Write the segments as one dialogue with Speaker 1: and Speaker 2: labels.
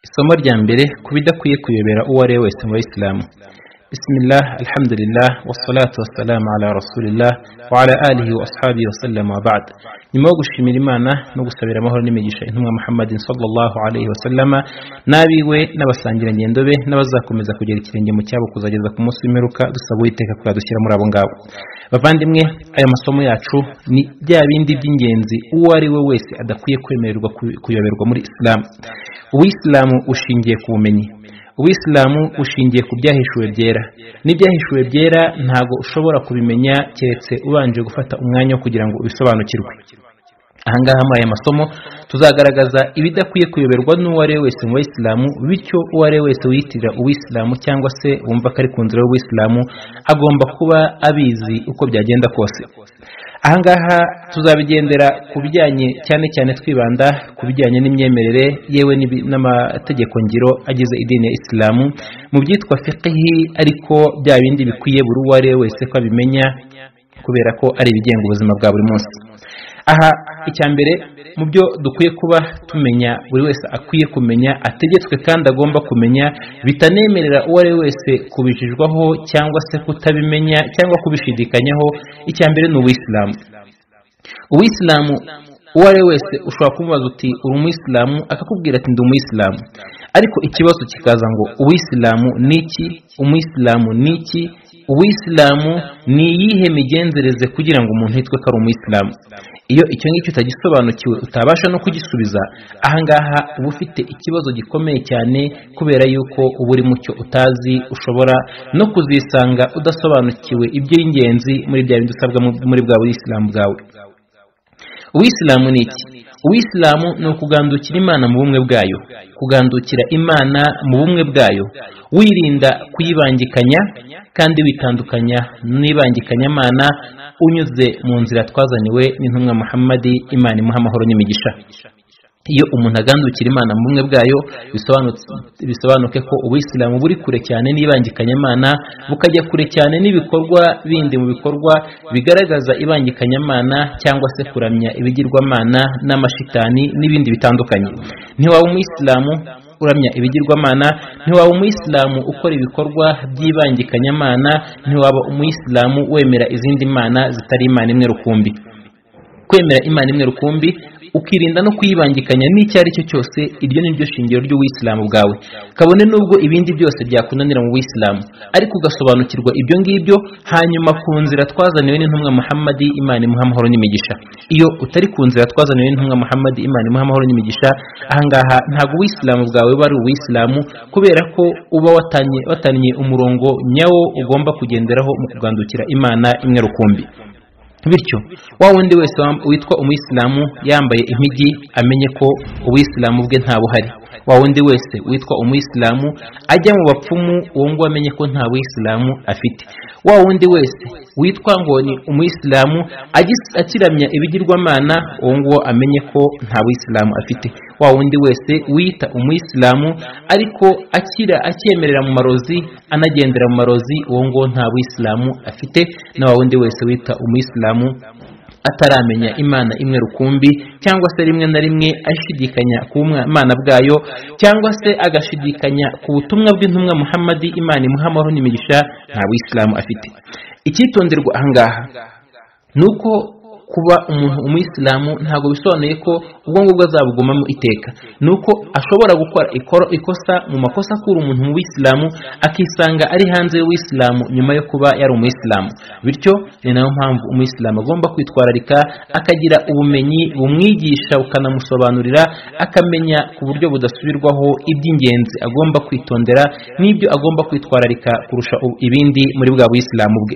Speaker 1: Isomo rya mbere kubidakwiye kuyobera uwo ari we wese mu Islamu. Bismillah, alhamdulillah, wassalatu wassalamu ala rasulillah wa ala alihi wa ashabihi wa sallam wa ba'd. Nyuma yo gushimira Imana no gusabira amahoro n'imigisha intumwa Muhammadin sallallahu alayhi wa sallama nabiwe n'abasangira ngendo be n'abazakomeza kugera ikirenge mu cyabo kuzageza ku munsi w'imperuka, dusaba Uwiteka kudushyira muri abo ngabo. Bavandimwe, aya masomo yacu ni bya bindi by'ingenzi uwo ari we wese adakwiye kwemererwa kuyoberwa muri Islam. Uwisilamu ushingiye ku bumenyi. Uwisilamu ushingiye ku byahishuwe byera. N'ibyahishuwe byera ntago ushobora kubimenya keretse ubanje gufata umwanya wo kugira ngo ubisobanukirwe. Ahangaha muri aya masomo tuzagaragaza ibidakwiye kuyoberwa n'uwo ari we wese mu Islamu, bityo uwo ari we wese wiyitirira Uwisilamu cyangwa se wumva ko ari ku nzira y'Uwisilamu agomba kuba abizi uko byagenda kose. Ahangaha tuzabigendera ku bijyanye cyane twibanda ku bijyanye n'imyemerere yewe n'amategeko ngiro agize idini ya Islamu mu byitwa fiqhi, ariko bya bindi bikwiye buri uwo ari we wese ko abimenya kubera ko ari ibigenga ubuzima bwa buri munsi. Aha icyambere mu byo dukwiye kuba tumenya, buri wese akwiye kumenya, ategetswe kandi agomba kumenya, bitanemerera uwo ari we wese kubijijwaho cyangwa se kutabimenya cyangwa kubishidikanyaho, icyambere ni Uwisilamu. Uwisilamu uwo ari we wese ushobora kumubaza uti uri Umuyisilamu, akakubwira ati ndi Umuyisilamu, ariko ikibazo kikaza ngo Uwisilamu ni iki? Umuyisilamu ni iki? Uwisilamu ni iyihe migenzereze kugira ngo umuntu yitwe ko ari Umuyisilamu? Iyo icyo ngicyo utagisobanukiwe utabasha no kugisubiza, ahangaha uba ufite ikibazo gikomeye cyane, kubera yuko uba uri mu cyo utazi, ushobora no kuzisanga udasobanukiwe iby'ingenzi muri bya bindi usabwa muri bwa Uwisilamu bwawe. Uwisilamu ni iki? Uwisilamu ni ukugandukira Imana mu bumwe bwayo, kugandukira Imana mu bumwe bwayo, wirinda kuyibangikanya kandi witandukanya n'ibangikanyamana, unyuze mu nzira twazaniwe n'intumwa Muhammadi, Imana imuha amahoro n'imigisha. Iyo umuntu agandukira Imana mu bumwe bwayo, bisobanuke ko Uwisilamu buri kure cyane n'ibangikanyamana, bukajya kure cyane n'ibikorwa bindi mu bikorwa bigaragaza ibangikanyamana cyangwa se kuramya ibigirwamana n'amashitani n'ibindi bitandukanye. Ntiwaba Umuyisilamu uramya ibigirwamana, ntiwaba Umuyisilamu ukora ibikorwa by'ibangikanyamana, ntiwaba Umuyisilamu wemera izindi mana zitari Imana imwe rukumbi. Kwemera Imana imwe rukumbi ukirinda no kuyibangikanya n'icyo ari cyo cyose, iryo ni ryo shingiro ry'Uwisilamu bwawe. Kabone nubwo ibindi byose byakunanira mu Uwisilamu, ariko ugasobanukirwa ibyo ngibyo, hanyuma ku nzira twazaniwe n'intumwa Muhammadi, Imana imuha amahoro n'imigisha. Iyo utari ku nzira twazaniwe n'intumwa Muhammadi, Imana imuha amahoro n'imigisha, ahangaha ntabwo Uwisilamu bwawe bari Uwisilamu, kubera ko uba watanye umurongo nyawo ugomba kugenderaho mu kugandukira Imana imwe rukumbi. Bityo wa wundi wese witwa Umuyisilamu yambaye impigi amenye ko Uwisilamu bwe nta buhari. Wa wundi wese witwa Umuyisilamu ajya mu bapfumu, uwo ngo amenye ko nta Buyisilamu afite. Wa wundi wese witwa ngo ni Umuyisilamu akiramya ibigirwamana, uwo ngo amenye ko nta Buyisilamu afite. Wa wundi wese wita Umuyisilamu ariko acyemerera mu marozi, anagendera mu marozi, uwo ngo nta Buyisilamu afite. Na wa wundi wese wita Umuyisilamu ataramenya Imana imwe rukumbi, cyangwa se rimwe na rimwe ashidikanya ku Imana bwayo, cyangwa se agashidikanya ku butumwa bw'intumwa Muhammadi, Imana imuha amahoro n'imigisha, nta Buyisilamu afite. Icyitonderwa ahangaha nuko kuba umuntu Umuyisilamu ntabwo bisobanuye ko ubwo ngubwo azabugumamo iteka. Nuko ashobora gukora ikosa mu makosa akura umuntu mu Buyisilamu, akisanga ari hanze y'Uwisilamu nyuma yo kuba yari Umuyisilamu. Bityo ni nayo mpamvu Umuyisilamu agomba kwitwararika, akagira ubumenyi bumwigisha ukanamusobanurira, akamenya ku buryo budasubirwaho iby'ingenzi agomba kwitondera n'ibyo agomba kwitwararika kurusha ibindi muri bwa Buyisilamu bwe.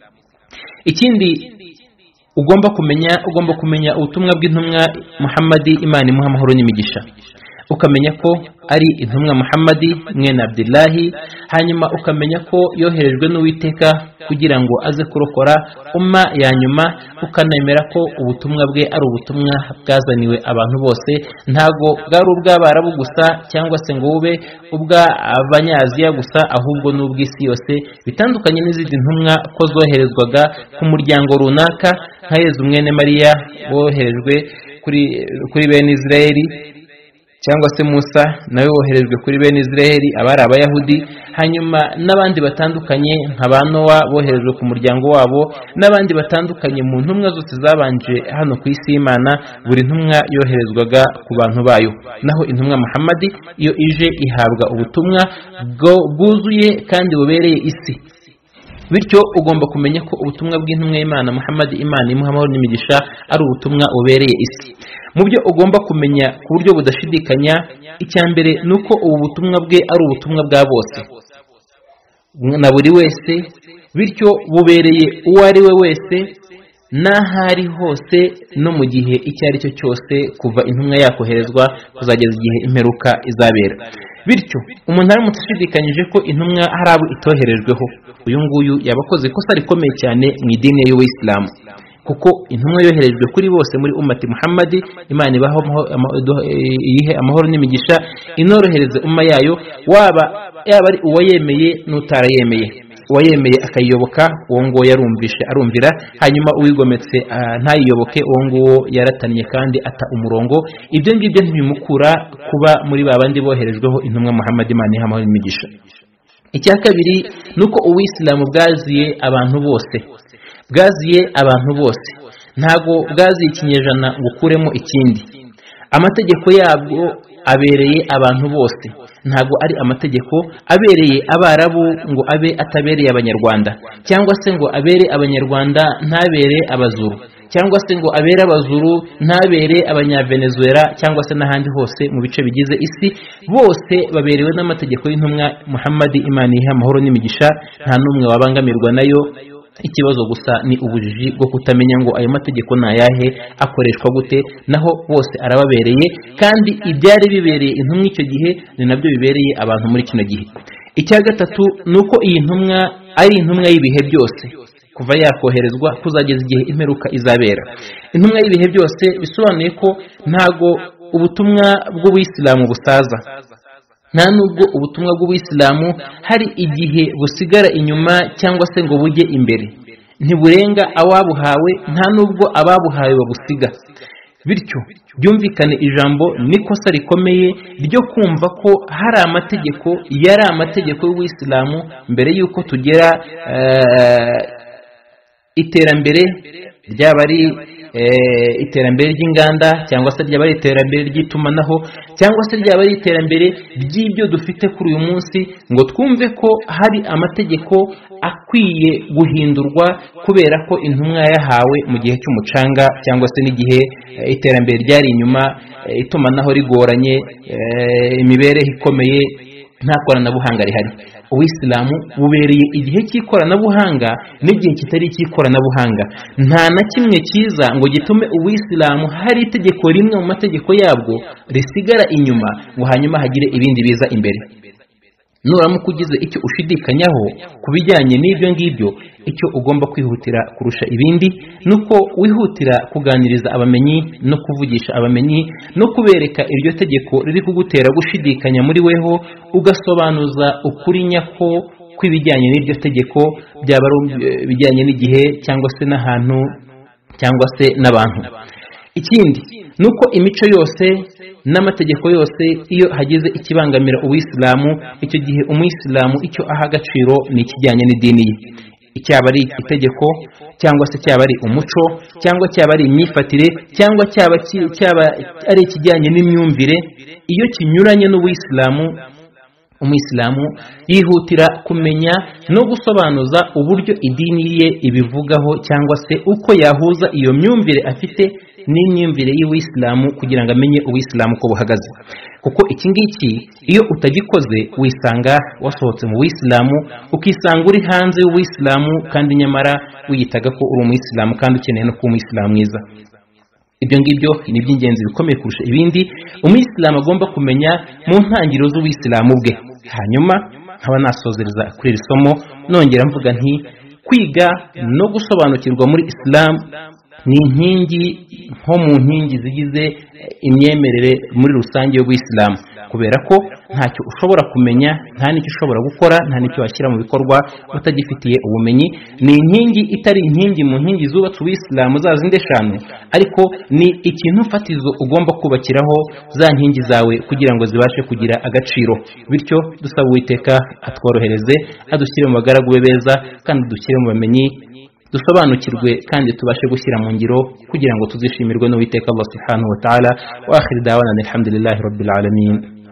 Speaker 1: Ikindi ugomba kumenya ubutumwa bw'intumwa Muhammadi, Imana imuha amahoro n'imigisha. Ukamenya ko ari intumwa Muhammadi mwene Abdillahi, hanyuma ukamenya ko yoherejwe n'Uwiteka kugira ngo aze kurokora umma ya nyuma, ukanemera ko ubutumwa bwe ari ubutumwa bwazaniwe abantu bose, ntago bwari ubw'Abarabu gusa cyangwa se ngo bube ubw'Abanyaziya gusa, ahubwo n'ubw'isi yose, bitandukanye n'izindi ntumwa ko zoherezwaga ku muryango runaka, nka Yezu mwene Mariya woherejwe kuri bene Israeli, cyangwa se Musa nawe woherejwe kuri bene Israeli abari abayahudi, hanyuma n'abandi batandukanye nka ba Nowa boherejwe ku muryango wabo, n'abandi batandukanye mu ntumwa zose zabanje hano ku isi y'Imana. Buri ntumwa yoherezwaga ku bantu bayo, naho intumwa Muhammadi iyo ije ihabwa ubutumwa bwuzuye kandi bubereye isi. Bityo ugomba kumenya ko ubutumwa bw'intumwa y'Imana Muhammadi, Imana imuha amahoro n'imigisha, ari ubutumwa bubereye isi. Mu byo ugomba kumenya ku buryo budashidikanya, icya mbere ni uko ubu butumwa bwe ari ubutumwa bwa bose na buri wese, bityo bubereye uwo ari we wese n'ahari hose no mu gihe icyo ari cyo cyose, kuva intumwa yakoherezwa kuzageza igihe imperuka izabera. Bityo umuntu aramutse ashidikanyije ko intumwa hari abo itoherejweho, uyu nguyu yaba akoze ikosa rikomeye cyane mu idini y'Uwisilamu, kuko intumwa yoherejwe kuri bose muri ummati Muhammadi. Imana ibaho iyihe amahoro n'imigisha, inorohereze umma yayo, yaba ari uwayemeye n'utarayemeye. Uwayemeye akayiyoboka, uwo nguwo arumvira, hanyuma uwigometse ntayiyoboke, uwo nguwo yaratanye kandi ata umurongo. Ibyo ngibyo ntibimukura kuba muri babandi boherejweho intumwa Muhammad, Imana iha amahoro n'imigisha. Icya kabiri nuko Uwisilamu bwaziye abantu bose, ntago bwaziye ikinyejana ngo ukuremo ikindi. Amategeko yabwo abereye abantu bose, ntago ari amategeko abereye Abarabu ngo abe atabereye Abanyarwanda, cyangwa se ngo abere Abanyarwanda ntabere Abazuru, cyangwa se ngo abere Abazuru ntabere Abanyavenezuela, cyangwa se n'ahandi hose mu bice bigize isi. Bose baberewe n'amategeko y'intumwa Muhammadi, Imana iha amahoro n'imigisha, nta n'umwe wabangamirwa nayo. Ikibazo gusa ni ubujiji bwo kutamenya ngo ayo mategeko ni ayahe, akoreshwa gute, naho bose arababereye, kandi ibyari bibereye intumwa icyo gihe ni nabyo bibereye abantu muri kino gihe. Icya gatatu ni uko iyi ntumwa ari intumwa y'ibihe byose, kuva yakoherezwa kuzageza igihe imperuka izabera. Intumwa y'ibihe byose bisobanuye ko ntago ubutumwa bw'Ubuyisilamu busaza, nta nubwo ubutumwa bw'Ubuyisilamu hari igihe busigara inyuma cyangwa se ngo bujye imbere. Ntiburenga ababuhawe, nta nubwo ababuhawe babusiga. Bityo byumvikane ijambo n'ikosa rikomeye ryo kumva ko hari amategeko yari amategeko y'Ubuyisilamu mbere y'uko tugera iterambere, ryaba ari iterambere ry'inganda, cyangwa se ryaba ari iterambere ry'itumanaho, cyangwa se ryaba ari iterambere ry'ibyo dufite kuri uyu munsi, ngo twumve ko hari amategeko akwiye guhindurwa kubera ko intumwa yahawe mu gihe cy'umucanga, cyangwa se n'igihe iterambere ryari inyuma, itumanaho rigoranye, imibereho ikomeye, nta koranabuhanga rihari. Uwisilamu bubereye igihe cy'ikoranabuhanga n'igihe kitari icy'ikoranabuhanga. Nta na kimwe cyiza ngo gitume Uwisilamu hari itegeko rimwe mu mategeko yabwo risigara inyuma ngo hanyuma hagire ibindi biza imbere. Nuramuka ugize icyo ushidikanyaho ku bijyanye n'ibyo ngibyo, icyo ugomba kwihutira kurusha ibindi nuko wihutira kuganiriza abamenyi no kuvugisha abamenyi no kubereka iryo tegeko riri kugutera gushidikanya muri weho, ugasobanuza ukuri nyako kw'ibijyanye n'iryo tegeko, byaba bijyanye n'igihe cyangwa se n'ahantu cyangwa se n'abantu. Ikindi nuko imico yose n'amategeko yose iyo hagize ikibangamira Uwisilamu, icyo gihe Umuyisilamu icyo aha agaciro ni ikijyanye n'idini ye. Icyaba ari itegeko, cyangwa se cyaba ari umuco, cyangwa cyaba ari imyifatire, cyangwa cyaba ari ikijyanye n'imyumvire, iyo kinyuranye n'Uwisilamu, Umuyisilamu yihutira kumenya no gusobanuza uburyo idini ye ibivugaho, cyangwa se uko yahuza iyo myumvire afite n'imyumvire y'Uwisilamu kugira ngo amenye Uwisilamu ko buhagaze. Kuko iki ngiki iyo utagikoze wisanga wasohotse mu Uwisilamu, ukisanga uri hanze y'Uwisilamu, kandi nyamara wiyitaga ko uri Umuyisilamu kandi ukeneye no kuba Umuyisilamu mwiza. Ibyo ngibyo ni iby'ingenzi bikomeye kurusha ibindi Umuyisilamu agomba kumenya mu ntangiriro z'Uwisilamu bwe. Hanyuma nkaba nasozereza kuri iri somo nongera mvuga nti kwiga no gusobanukirwa muri Islam ni inkingi nko mu nkingi zigize imyemerere muri rusange y'Ubuyisilamu, kubera ko ntacyo ushobora kumenya, nta n'icyo ushobora gukora, nta n'icyo washyira mu bikorwa utagifitiye ubumenyi. Ni inkingi itari inkingi mu nkingi zubatse Ubuyisilamu za zindi eshanu, ariko ni ikintu fatizo ugomba kubakiraho za nkingi zawe kugira ngo zibashe kugira agaciro. Bityo dusaba Uwiteka atworohereze, adushyire mu bagaragu be beza kandi dushyire mu bamenyi, dusobanukirwe kandi tubashe gushyira mu ngiro kugira ngo tuzishimirwe n'Uwiteka Allah subhanahu wa ta'ala. Wa akhir da'wana alhamdulillahi rabbil alamin.